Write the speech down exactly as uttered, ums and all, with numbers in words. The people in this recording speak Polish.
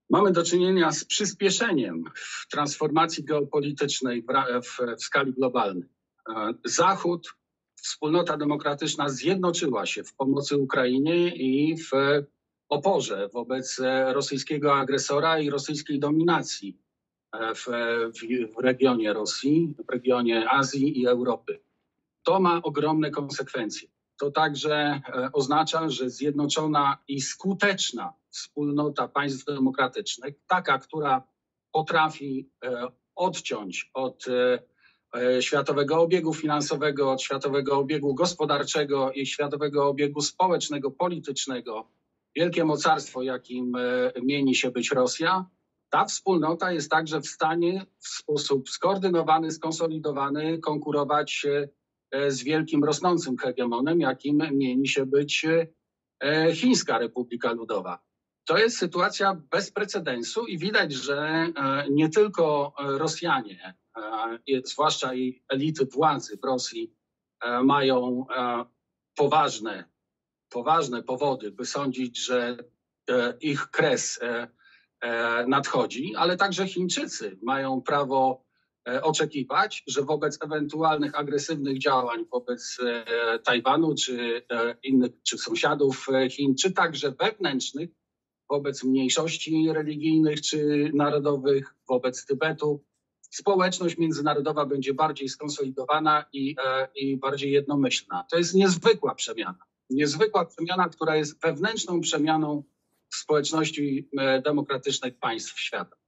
Mamy do czynienia z przyspieszeniem w transformacji geopolitycznej w, w, w skali globalnej. Zachód, wspólnota demokratyczna zjednoczyła się w pomocy Ukrainie i w oporze wobec rosyjskiego agresora i rosyjskiej dominacji w, w, w regionie Rosji, w regionie Azji i Europy. To ma ogromne konsekwencje. To także oznacza, że zjednoczona i skuteczna wspólnota państw demokratycznych, taka, która potrafi odciąć od światowego obiegu finansowego, od światowego obiegu gospodarczego i światowego obiegu społecznego, politycznego, wielkie mocarstwo, jakim mieni się być Rosja, ta wspólnota jest także w stanie w sposób skoordynowany, skonsolidowany konkurować z wielkim rosnącym hegemonem, jakim mieni się być Chińska Republika Ludowa. To jest sytuacja bez precedensu i widać, że nie tylko Rosjanie, zwłaszcza i elity władzy w Rosji, mają poważne, poważne powody, by sądzić, że ich kres nadchodzi, ale także Chińczycy mają prawo oczekiwać, że wobec ewentualnych agresywnych działań wobec Tajwanu czy innych, czy sąsiadów Chin, czy także wewnętrznych, wobec mniejszości religijnych czy narodowych, wobec Tybetu, społeczność międzynarodowa będzie bardziej skonsolidowana i, i bardziej jednomyślna. To jest niezwykła przemiana. Niezwykła przemiana, która jest wewnętrzną przemianą w społeczności demokratycznych państw świata.